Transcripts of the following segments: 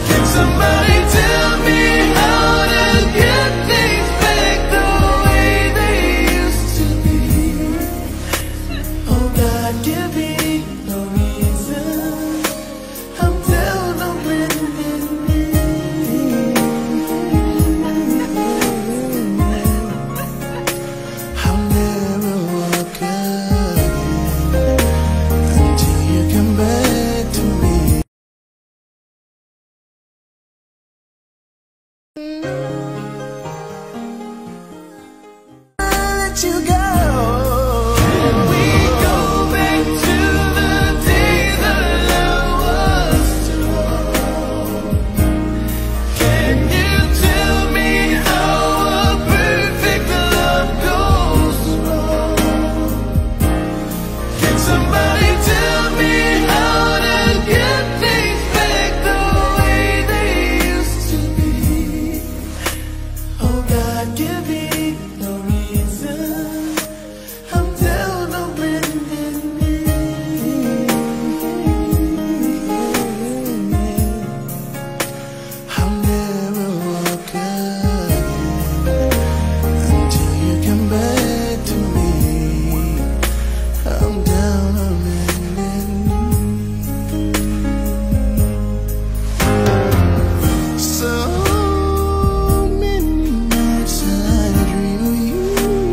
Can somebody tell me how to get things back the way they used to be? Oh God, give me no reason. I'm down on bending knee. I'll never walk again until you come back to me. Let you go. Can we go back to the days that love was strong? Can you tell me how a perfect love goes wrong? Can somebody tell me how to get things back the way they used to be? Oh God, give me no reason. I'm down on bending knee. I'll never walk again until you come back to me. I'm down on bending knee. So many nights I dream of you,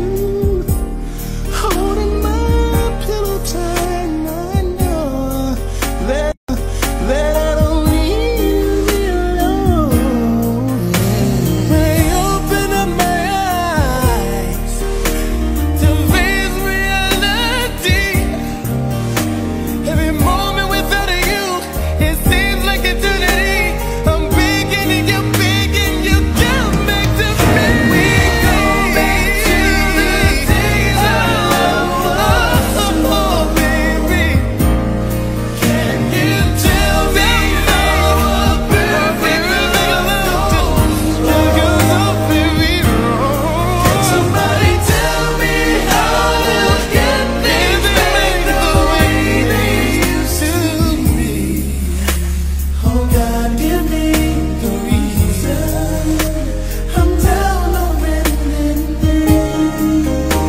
holding my pillow tight. And I know that I don't leave you alone. When you open up my eyes to face reality, every moment without you, it seems like eternity. I'm begging you, come back to me. We go back to the days I love us, oh baby. Can you tell me how a perfect love goes wrong? Can somebody tell me how to get things back the way they used to be? Oh God, give me the reason. I'm down on bending knee.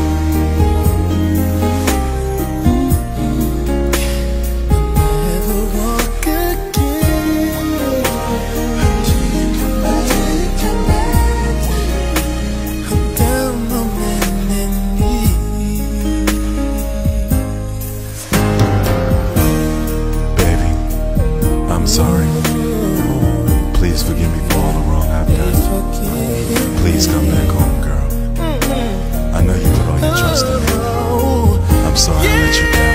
Never walk again until you come back. I'm down on bending knee. Baby, I'm sorry. Please forgive me for all the wrong I've done. Please come back home, girl. I know you put all your trust in me. I'm sorry I let you down.